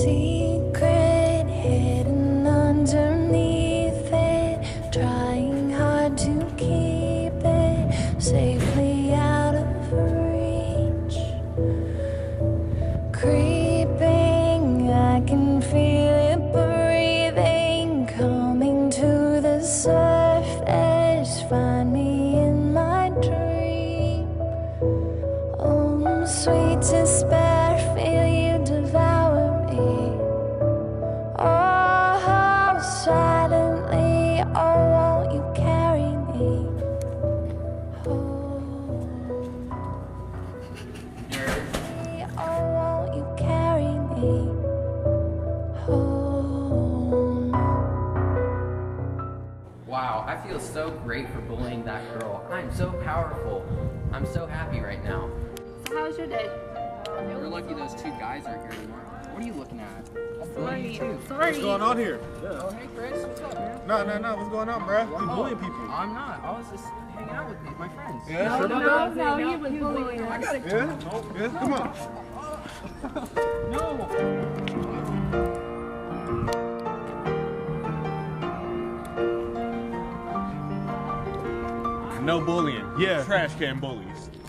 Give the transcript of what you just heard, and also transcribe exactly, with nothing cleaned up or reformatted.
secret hidden underneath it, trying hard to keep it safely out of reach. Creeping, I can feel it breathing, coming to the surface. Find me in my dream. Oh, sweet despair, feel you devour me. Oh, silently, oh, won't you carry me home? Oh, won't you carry me home? Wow, I feel so great for bullying that girl. I'm so powerful. I'm so happy right now. So how was your day? We're lucky those two guys aren't here anymore. What are you looking at? I'll bully you too. Sorry. What's going on here? Yeah. Oh, hey Chris, what's up, man? No, no, no. What's going on, bruh? You Oh, bullying people. I'm not. I was just hanging out with me, my friends. Yeah, No, sure no, about no, no, he was bullying I us. got it. Yeah? Yeah, come on. No. No bullying. Yeah. Trash can bullies.